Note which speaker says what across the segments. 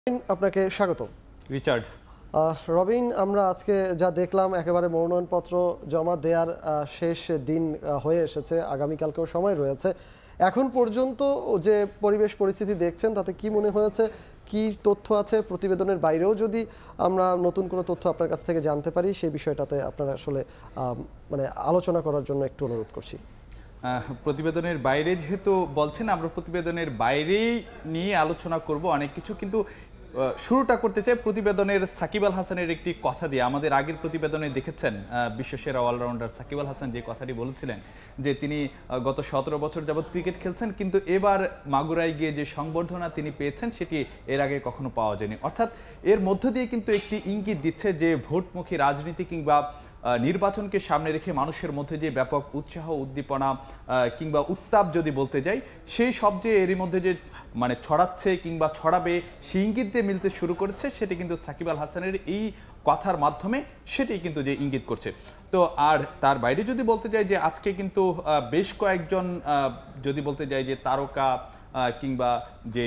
Speaker 1: আপনাকে স্বাগত
Speaker 2: রিচার্ড।
Speaker 1: রবিন, আমরা আজকে যা দেখলাম একেবারে মনোনয়নপত্র জমা দেওয়ার শেষ দিন হয়ে এসেছে, আগামীকালকেও সময় রয়েছে। এখন পর্যন্ত যে পরিবেশ পরিস্থিতি দেখছেন তাতে কি মনে হয়েছে, কি তথ্য আছে প্রতিবেদনের বাইরেও যদি আমরা নতুন কোনো তথ্য আপনার কাছ থেকে জানতে পারি সেই বিষয়টাতে আপনারা আসলে মানে আলোচনা করার জন্য একটু অনুরোধ করছি।
Speaker 2: প্রতিবেদনের বাইরে যেহেতু বলছেন, আমরা প্রতিবেদনের বাইরেই নিয়ে আলোচনা করব অনেক কিছু, কিন্তু শুরুটা করতে চাই প্রতিবেদনের সাকিব আল হাসানের একটি কথা দিয়ে। আমাদের আগের প্রতিবেদনে দেখেছেন বিশ্বসেরা অলরাউন্ডার সাকিব আল হাসান যে কথাটি বলেছিলেন যে তিনি গত 17 বছর যাবৎ ক্রিকেট খেলছেন, কিন্তু এবার মাগুরায় গিয়ে যে সংবর্ধনা তিনি পেয়েছেন সেটি এর আগে কখনো পাওয়া যায়নি। অর্থাৎ এর মধ্য দিয়ে কিন্তু একটি ইঙ্গিত দিচ্ছে যে ভোটমুখী রাজনীতি কিংবা নির্বাচনকে সামনে রেখে মানুষের মধ্যে যে ব্যাপক উৎসাহ উদ্দীপনা কিংবা উত্তাপ যদি বলতে যাই, সেই সব যে এরই মধ্যে যে মানে ছড়াচ্ছে কিংবা ছড়াবে সেই ইঙ্গিত দিয়ে মিলতে শুরু করেছে, সেটি কিন্তু সাকিব আল হাসানের এই কথার মাধ্যমে সেটাই কিন্তু যে ইঙ্গিত করছে। তো আর তার বাইরে যদি বলতে যাই যে আজকে কিন্তু বেশ কয়েকজন যদি বলতে যাই যে তারকা কিংবা যে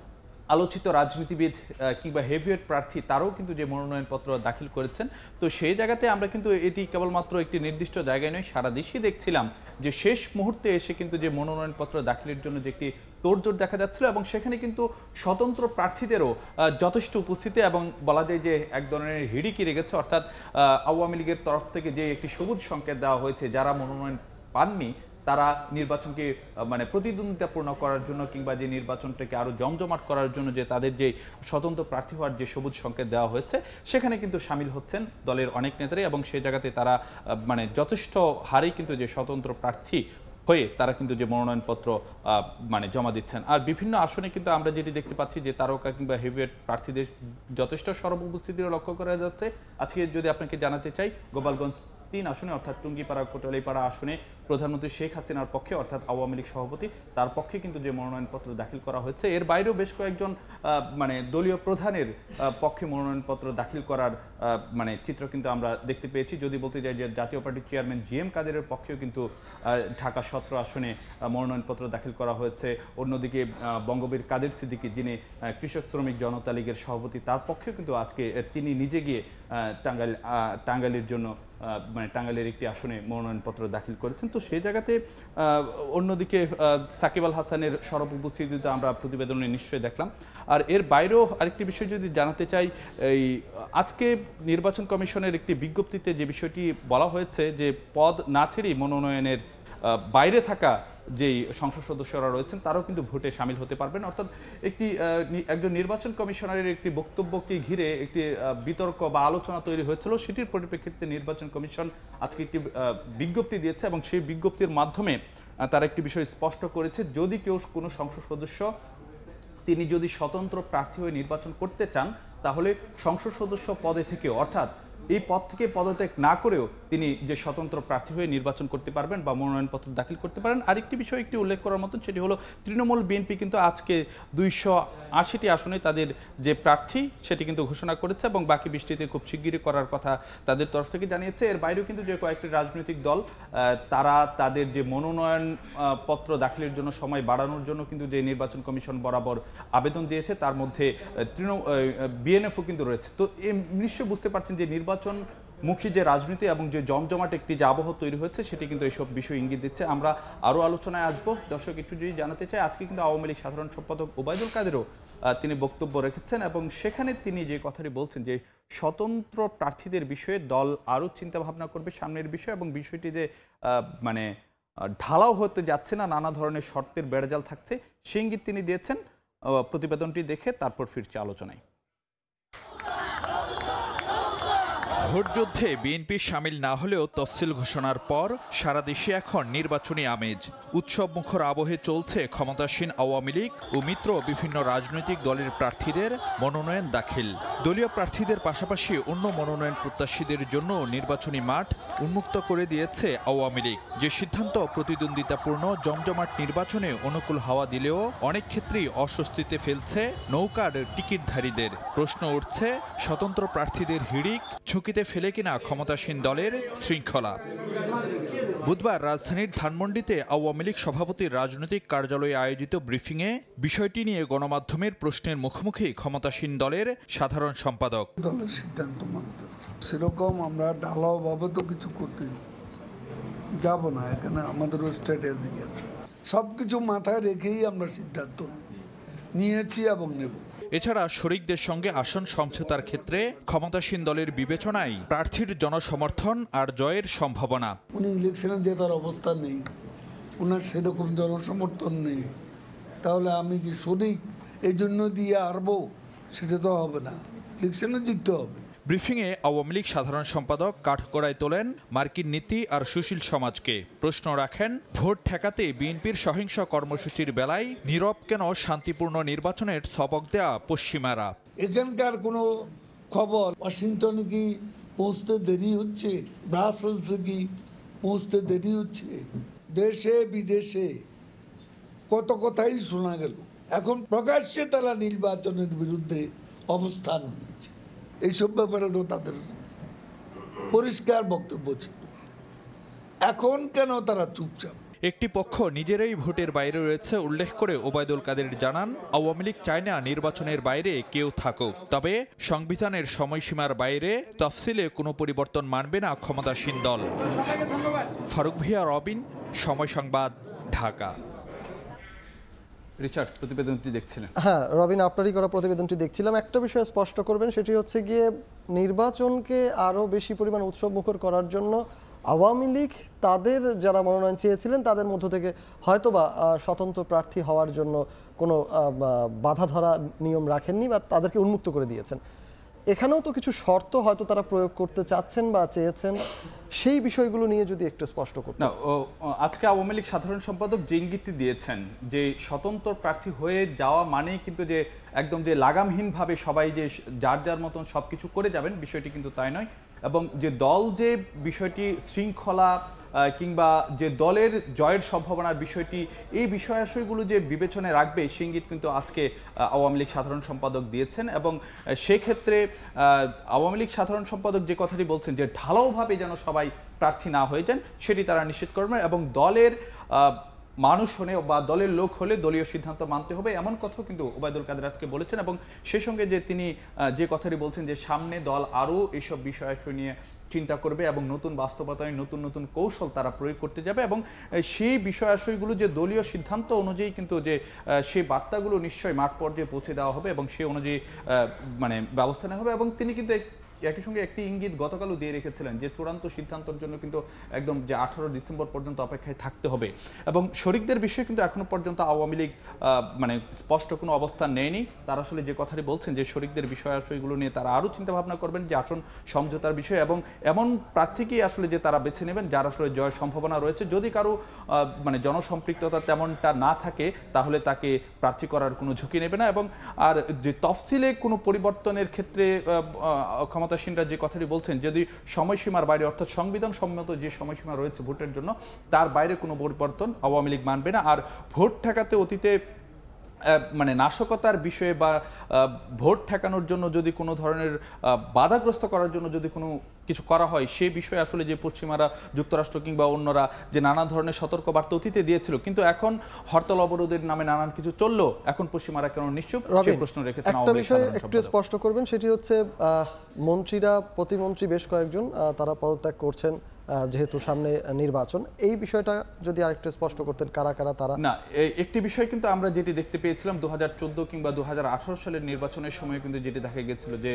Speaker 2: আলোচিত রাজনীতিবিদ কিংবা হেভিওয়েট প্রার্থী তারাও কিন্তু যে মনোনয়নপত্র দাখিল করেছেন, তো সেই জায়গাতে আমরা কিন্তু এটি কেবলমাত্র একটি নির্দিষ্ট জায়গায় নয়, সারা দেশেই দেখছিলাম যে শেষ মুহূর্তে এসে কিন্তু যে মনোনয়নপত্র দাখিলের জন্য যে একটি তোড়জোড় দেখা যাচ্ছিল, এবং সেখানে কিন্তু স্বতন্ত্র প্রার্থীদেরও যথেষ্ট উপস্থিতি, এবং বলা যায় যে এক ধরনের হিড়িকি লেগেছে। অর্থাৎ আওয়ামী লীগের তরফ থেকে যে একটি সবুজ সংকেত দেওয়া হয়েছে, যারা মনোনয়ন পাননি তারা নির্বাচনকে মানে প্রতিদ্বন্দ্বিতাপূর্ণ করার জন্য কিংবা যে নির্বাচনটাকে আরো জমজমাট করার জন্য যে তাদের যে স্বতন্ত্র প্রার্থী হওয়ার যে সবুজ সংকেত দেওয়া হয়েছে, সেখানে কিন্তু সামিল হচ্ছেন দলের অনেক নেতারাই, এবং সেই জায়গাতে তারা মানে যথেষ্ট হারেই কিন্তু যে স্বতন্ত্র প্রার্থী হয়ে তারা কিন্তু যে মনোনয়নপত্র মানে জমা দিচ্ছেন। আর বিভিন্ন আসনে কিন্তু আমরা যেটি দেখতে পাচ্ছি যে তারকা কিংবা হেভিওয়েট প্রার্থীদের যথেষ্ট সরব উপস্থিতিও লক্ষ্য করা যাচ্ছে। আজকে যদি আপনাকে জানাতে চাই, গোপালগঞ্জ 3 আসনে অর্থাৎ টুঙ্গিপাড়া কোটালীপাড়া আসনে প্রধানমন্ত্রী শেখ হাসিনার পক্ষে অর্থাৎ আওয়ামী লীগ সভাপতি তার পক্ষে কিন্তু যে মনোনয়নপত্র দাখিল করা হয়েছে, এর বাইরেও বেশ কয়েকজন মানে দলীয় প্রধানের পক্ষে মনোনয়নপত্র দাখিল করার মানে চিত্র কিন্তু আমরা দেখতে পেয়েছি। যদি বলতে যাই যে জাতীয় পার্টির চেয়ারম্যান GM কাদেরের পক্ষেও কিন্তু ঢাকা 17 আসনে মনোনয়নপত্র দাখিল করা হয়েছে। অন্যদিকে বঙ্গবীর কাদের সিদ্দিকী, যিনি কৃষক শ্রমিক জনতা লীগের সভাপতি, তার পক্ষেও কিন্তু আজকে তিনি নিজে গিয়ে টাঙ্গাইলের জন্য মানে টাঙ্গাইলের একটি আসনে মনোনয়নপত্র দাখিল করেছেন। তো সেই জায়গাতে অন্যদিকে সাকিব আল হাসানের সরব উপস্থিতিতে আমরা প্রতিবেদনে নিশ্চয়ই দেখলাম। আর এর বাইরেও আরেকটি বিষয় যদি জানাতে চাই, এই আজকে নির্বাচন কমিশনের একটি বিজ্ঞপ্তিতে যে বিষয়টি বলা হয়েছে যে পদ না ছেড়েই মনোনয়নের বাইরে থাকা যেই সংসদ সদস্যরা রয়েছেন তারাও কিন্তু ভোটে সামিল হতে পারবেন। অর্থাৎ একজন নির্বাচন কমিশনারের একটি বক্তব্যকে ঘিরে একটি বিতর্ক বা আলোচনা তৈরি হয়েছিল, সেটির পরিপ্রেক্ষিতে নির্বাচন কমিশন আজকে একটি বিজ্ঞপ্তি দিয়েছে, এবং সেই বিজ্ঞপ্তির মাধ্যমে তারা একটি বিষয় স্পষ্ট করেছে, যদি কেউ কোনো সংসদ সদস্য তিনি যদি স্বতন্ত্র প্রার্থী হয়ে নির্বাচন করতে চান, তাহলে সংসদ সদস্য পদে থেকে অর্থাৎ এই পদ থেকে পদত্যাগ না করেও তিনি যে স্বতন্ত্র প্রার্থী হয়ে নির্বাচন করতে পারবেন বা মনোনয়নপত্র দাখিল করতে পারেন। আরেকটি বিষয় একটি উল্লেখ করার মতন, সেটি হলো তৃণমূল বিএনপি কিন্তু আজকে 280টি আসনে তাদের যে প্রার্থী সেটি কিন্তু ঘোষণা করেছে, এবং বাকি 20টিতে খুব শিগগিরই করার কথা তাদের তরফ থেকে জানিয়েছে। এর বাইরেও কিন্তু যে কয়েকটি রাজনৈতিক দল তারা তাদের যে মনোনয়ন পত্র দাখিলের জন্য সময় বাড়ানোর জন্য কিন্তু যে নির্বাচন কমিশন বরাবর আবেদন দিয়েছে, তার মধ্যে বিএনএফও কিন্তু রয়েছে। তো নিশ্চয়ই বুঝতে পারছেন যে নির্বাচনমুখী যে রাজনীতি এবং যে জমজমাট একটি যে আবহ তৈরি হয়েছে, সেটি কিন্তু এইসব বিষয় ইঙ্গিত দিচ্ছে। আমরা আরও আলোচনায় আসবো। দর্শক একটু যদি জানাতে চাই, আজকে কিন্তু আওয়ামী লীগ সাধারণ সম্পাদক ওবায়দুল কাদেরও তিনি বক্তব্য রেখেছেন, এবং সেখানে তিনি যে কথাটি বলছেন যে স্বতন্ত্র প্রার্থীদের বিষয়ে দল আরও চিন্তা ভাবনা করবে সামনের বিষয়, এবং বিষয়টি যে মানে ঢালাও হতে যাচ্ছে না, নানা ধরনের শর্তের বেড়াজাল থাকছে, সেই ইঙ্গিত তিনি দিয়েছেন। প্রতিবেদনটি দেখে তারপর ফিরছে আলোচনায়।
Speaker 3: ভোটযুদ্ধে বিএনপি সামিল না হলেও তফসিল ঘোষণার পর সারা দেশে এখন নির্বাচনী আমেজ। উৎসব মুখর আবহে চলছে ক্ষমতাসীন আওয়ামী লীগ ও মিত্র বিভিন্ন রাজনৈতিক দলের প্রার্থীদের মনোনয়ন দাখিল। দলীয় প্রার্থীদের পাশাপাশি অন্য মনোনয়ন প্রত্যাশীদের জন্য নির্বাচনী মাঠ উন্মুক্ত করে দিয়েছে আওয়ামী লীগ। যে সিদ্ধান্ত প্রতিদ্বন্দ্বিতাপূর্ণ জমজমাট নির্বাচনে অনুকূল হাওয়া দিলেও অনেক ক্ষেত্রেই অস্বস্তিতে ফেলছে নৌকার টিকিটধারীদের। প্রশ্ন উঠছে, স্বতন্ত্র প্রার্থীদের হিড়িক ঝুঁকিতে ফেলে কিনা ক্ষমতাসীন দলের শৃঙ্খলা। বুধবার রাজধানীর ধানমন্ডিতে আওয়ামী লীগ সভাপতির রাজনৈতিক কার্যালয়ে আয়োজিত ব্রিফিংয়ে বিষয়টি নিয়ে গণমাধ্যমের প্রশ্নের মুখোমুখি ক্ষমতাসীন দলের সাধারণ সম্পাদক।
Speaker 4: দলের সিদ্ধান্ত মানতে সেরকম আমরা ঢালাওভাবে তো কিছু করতে যাব না, এখানে আমাদেরও স্ট্র্যাটেজি আছে, সবকিছু মাথায় রেখেই আমরা সিদ্ধান্ত নিয়েছি এবং নেব।
Speaker 3: এছাড়া শরিকদের সঙ্গে আসন সমঝোতার ক্ষেত্রে ক্ষমতাসীন দলের বিবেচনায় প্রার্থীর জনসমর্থন আর জয়ের সম্ভাবনা।
Speaker 4: উনি ইলেকশনে জেতার অবস্থা নেই, ওনার সেরকম জনসমর্থন নেই, তাহলে আমি কি শরিক এই জন্য দিয়ে আরবো? সেটা তো হবে না, ইলেকশনে জিততে হবে।
Speaker 3: ব্রিফিংয়ে আওয়ামী লীগ সাধারণ সম্পাদক কাঠগড়ায় তোলেন মার্কিন নীতি আর সুশীল সমাজকে। প্রশ্ন রাখেন, ভোট ঠেকাতে বিএনপির সহিংস কর্মসূচির বেলায় নীরব কেন শান্তিপূর্ণ নির্বাচনের সবক দেয়া পশ্চিমারা?
Speaker 4: এখানকার কোনো খবর ওয়াশিংটনে কি পৌঁছতে দেরি হচ্ছে, ব্রাসেলসে কি পৌঁছতে দেরি হচ্ছে, দেশে বিদেশে কত কথাই শোনা গেল। এখন প্রকাশ্যে তারা নির্বাচনের বিরুদ্ধে অবস্থান নিয়েছে, এইসব ব্যাপারেও তাদের পরিষ্কার বক্তব্য ছিল। এখন কেন তারা চুপচাপ?
Speaker 3: একটি পক্ষ নিজেরাই ভোটের বাইরে রয়েছে উল্লেখ করে ওবায়দুল কাদের জানান, আওয়ামী লীগ চায় না নির্বাচনের বাইরে কেউ থাকুক, তবে সংবিধানের সময়সীমার বাইরে তফসিলে কোনো পরিবর্তন মানবে না ক্ষমতাসীন দল। ফারুক ভিয়া, রবিন, সময় সংবাদ, ঢাকা।
Speaker 2: রিচার্ড, প্রতিবেদনটি দেখছিলেন?
Speaker 1: হ্যাঁ রবিন, আপনারই করা প্রতিবেদনটি দেখছিলাম। একটা বিষয় স্পষ্ট করবেন, সেটি হচ্ছে গিয়ে নির্বাচনকে আরও বেশি পরিমাণ উৎসবমুখর করার জন্য আওয়ামী লীগ তাদের যারা মনোনয়ন চেয়েছিলেন তাদের মধ্য থেকে হয়তোবা স্বতন্ত্র প্রার্থী হওয়ার জন্য কোনো বাধা ধরা নিয়ম রাখেননি বা তাদেরকে উন্মুক্ত করে দিয়েছেন। এখানেও তো কিছু শর্ত হয়তো তারা প্রয়োগ করতে চাচ্ছেন বা চেয়েছেন, সেই বিষয়গুলো নিয়ে যদি একটু স্পষ্ট করতেন।
Speaker 2: না, আজকে আওয়ামী লীগ সাধারণ সম্পাদক যে ইঙ্গিতটি দিয়েছেন যে স্বতন্ত্র প্রার্থী হয়ে যাওয়া মানেই কিন্তু যে একদম যে লাগামহীনভাবে সবাই যে যার যার মতন সব কিছু করে যাবেন, বিষয়টি কিন্তু তাই নয়। এবং যে দল যে বিষয়টি শৃঙ্খলা কিংবা যে দলের জয়ের সম্ভাবনার বিষয়টি, এই বিষয়াশয়গুলো যে বিবেচনায় রাখবে সেই ইঙ্গিত কিন্তু আজকে আওয়ামী লীগ সাধারণ সম্পাদক দিয়েছেন। এবং সেক্ষেত্রে আওয়ামী লীগ সাধারণ সম্পাদক যে কথাটি বলছেন যে ঢালাওভাবে যেন সবাই প্রার্থী না হয়ে যান, সেটি তারা নিশ্চিত করবেন। এবং দলের মানুষ হলে বা দলের লোক হলে দলীয় সিদ্ধান্ত মানতে হবে, এমন কথাও কিন্তু ওবায়দুল কাদের আজকে বলেছেন। এবং সেই সঙ্গে যে তিনি যে কথাটি বলছেন যে সামনে দল আরও এইসব বিষয়াশয় নিয়ে চিন্তা করবে এবং নতুন বাস্তবতায় নতুন নতুন কৌশল তারা প্রয়োগ করতে যাবে, এবং সেই বিষয়াশয়গুলো যে দলীয় সিদ্ধান্ত অনুযায়ী কিন্তু যে সেই বার্তাগুলো নিশ্চয়ই মাঠ পর্যায়ে পৌঁছে দেওয়া হবে এবং সেই অনুযায়ী মানে ব্যবস্থা নেওয়া হবে। এবং তিনি কিন্তু একই সঙ্গে একটি ইঙ্গিত গতকালও দিয়ে রেখেছিলেন যে চূড়ান্ত সিদ্ধান্তের জন্য কিন্তু একদম যে 18 ডিসেম্বর পর্যন্ত অপেক্ষায় থাকতে হবে। এবং শরিকদের বিষয়ে কিন্তু এখনো পর্যন্ত আওয়ামী লীগ মানে স্পষ্ট কোনো অবস্থান নেয়নি। তারা আসলে যে কথাটি বলছেন যে শরিকদের বিষয়াশয়গুলো নিয়ে তারা আরও চিন্তা ভাবনা করবেন যে আসন সমঝোতার বিষয়, এবং এমন প্রার্থীকেই আসলে যে তারা বেছে নেবেন যার আসলে জয়ের সম্ভাবনা রয়েছে। যদি কারো মানে জনসম্পৃক্ততা তেমনটা না থাকে তাহলে তাকে প্রার্থী করার কোনো ঝুঁকি নেবে না। এবং আর যে তফসিলে কোনো পরিবর্তনের ক্ষেত্রে ক্ষমতাসীনরা যে কথাটি বলছেন, যদি সময়সীমার বাইরে অর্থাৎ সংবিধান সম্মত যে সময়সীমা রয়েছে ভোটের জন্য তার বাইরে কোনো পরিবর্তন আওয়ামী লীগ মানবে না। আর ভোট ঠেকাতে অতীতে মানে নাশকতার বিষয়ে বা ভোট ঠেকানোর জন্য যদি কোনো ধরনের বাধাগ্রস্ত করার জন্য যদি কোনো কিছু করা হয়, সে বিষয়ে আসলে যে পশ্চিমারা যুক্তরাষ্ট্র কিংবা অন্যরা যে নানা ধরনের সতর্কবার্তা অতীতে দিয়েছিল, কিন্তু এখন হরতাল অবরোধের নামে নানান কিছু চললো, এখন পশ্চিমারা কেন নিশ্চুপ, সেই প্রশ্ন রেখেছেন।
Speaker 1: একটা বিষয় একটু স্পষ্ট করবেন, সেটি হচ্ছে মন্ত্রীরা, প্রতিমন্ত্রী বেশ কয়েকজন তারা পদত্যাগ করছেন যেহেতু সামনে নির্বাচন, এই বিষয়টা যদি আরেকটু স্পষ্ট করতেন, কারা কারা তারা?
Speaker 2: না, একটি বিষয় কিন্তু আমরা যেটি দেখতে পেয়েছিলাম 2014 কিংবা 2018 সালের নির্বাচনের সময় কিন্তু যেটি দেখা গেছিল যে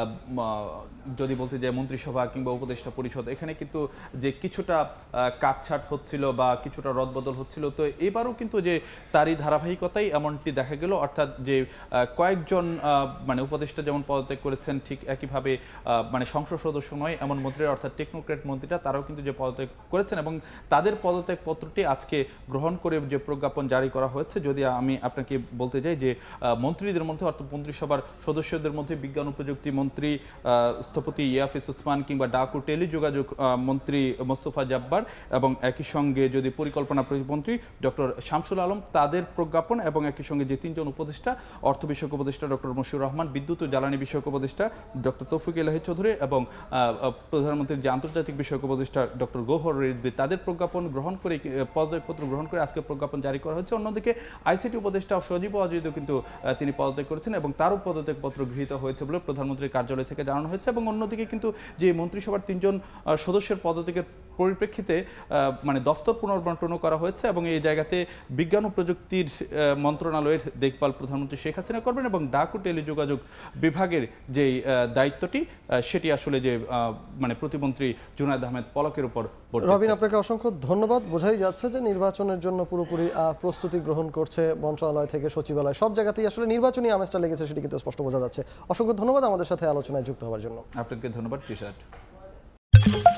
Speaker 2: যদি বলতে যাই মন্ত্রিসভা কিংবা উপদেষ্টা পরিষদ, এখানে কিন্তু যে কিছুটা কাটছাট হচ্ছিল বা কিছুটা রদবদল হচ্ছিল। তো এবারও কিন্তু যে তারই ধারাবাহিকতাই এমনটি দেখা গেল, অর্থাৎ যে কয়েকজন মানে উপদেষ্টা যেমন পদত্যাগ করেছেন, ঠিক একইভাবে মানে সংসদ সদস্য নয় এমন মন্ত্রীরা অর্থাৎ টেকনোক্রেট মন্ত্রীরা তারাও কিন্তু যে পদত্যাগ করেছেন এবং তাদের পদত্যাগ পত্রটি আজকে গ্রহণ করে যে প্রজ্ঞাপন জারি করা হয়েছে। যদি আমি আপনাকে বলতে যাই যে মন্ত্রীদের মধ্যে অর্থাৎ মন্ত্রিসভার সদস্যদের মধ্যে বিজ্ঞান ও প্রযুক্তি মন্ত্রী স্থপতি ইয়াফিস উসমান কিংবা ডাক ও টেলিযোগাযোগ মন্ত্রী মোস্তফা জাব্বার এবং একই সঙ্গে যদি পরিকল্পনা প্রতিমন্ত্রী ডক্টর শামসুল আলম, তাদের প্রজ্ঞাপন এবং একই সঙ্গে যে তিনজন উপদেষ্টা, অর্থ বিষয়ক উপদেষ্টা ডক্টর মশিউর রহমান, বিদ্যুৎ ও জ্বালানি বিষয়ক উপদেষ্টা ডক্টর তৌফিক এলাহি চৌধুরী এবং প্রধানমন্ত্রীর যে আন্তর্জাতিক বিষয়ক উপদেষ্টা উপদেষ্টা ডক্টর গৌহর রিজভী তাদের প্রজ্ঞাপন গ্রহণ করে পদত্যাগপত্র গ্রহণ করে আজকে প্রজ্ঞাপন জারি করা হয়েছে। অন্যদিকে আইসিটি উপদেষ্টা সজীব অজয়ও কিন্তু তিনি পদত্যাগ করেছেন এবং তারও পদত্যাগপত্র গৃহীত হয়েছে বলে প্রধানমন্ত্রীর কার্যালয় থেকে জানানো হয়েছে। এবং অন্যদিকে কিন্তু যে মন্ত্রিসভার 3 জন সদস্যের পদত্যাগের পরিপ্রেক্ষিতে মানে দফতর পুনর্বন্টনও করা হয়েছে এবং এই জায়গাতে বিজ্ঞান ও প্রযুক্তির মন্ত্রণালয়ের দেখভাল প্রধানমন্ত্রী শেখ হাসিনা করবেন এবং ডাক ও টেলিযোগাযোগ বিভাগের যে দায়িত্বটি সেটি আসলে যে মানে প্রতিমন্ত্রী জুনায়েদ আহমেদ পলকের উপর।
Speaker 1: রবিন, আপনাকে অসংখ্য ধন্যবাদ। বোঝাই যাচ্ছে যে নির্বাচনের জন্য পুরোপুরি প্রস্তুতি গ্রহণ করছে মন্ত্রণালয় থেকে সচিবালয়, সব জায়গাতেই আসলে নির্বাচনী আমেজটা লেগেছে, সেটি কিন্তু স্পষ্ট বোঝা যাচ্ছে। অসংখ্য ধন্যবাদ আমাদের সাথে আলোচনায় যুক্ত হওয়ার জন্য।
Speaker 2: আপনাকে ধন্যবাদ টি-শার্ট।